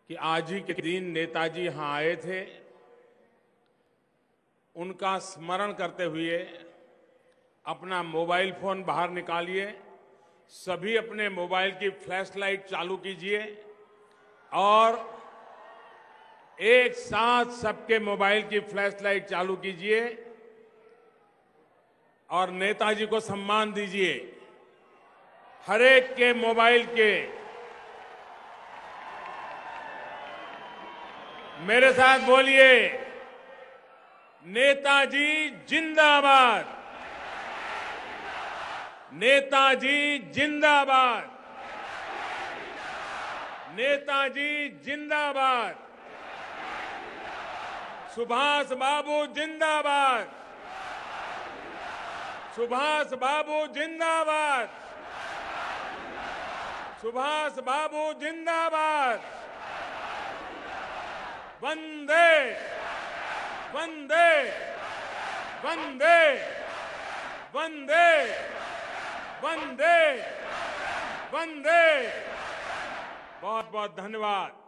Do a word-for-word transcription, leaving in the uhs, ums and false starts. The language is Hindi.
कि आज ही के दिन नेताजी यहां आए थे। उनका स्मरण करते हुए अपना मोबाइल फोन बाहर निकालिए, सभी अपने मोबाइल की फ्लैश लाइट चालू कीजिए और एक साथ सबके मोबाइल की फ्लैश लाइट चालू कीजिए और नेताजी को सम्मान दीजिए। हर एक के मोबाइल के मेरे साथ बोलिए, नेताजी जिंदाबाद, नेताजी जिंदाबाद, नेताजी जिंदाबाद, सुभाष बाबू जिंदाबाद, सुभाष बाबू जिंदाबाद, सुभाष बाबू जिंदाबाद। वंदे वंदे वंदे वंदे वंदे वंदे। बहुत बहुत धन्यवाद।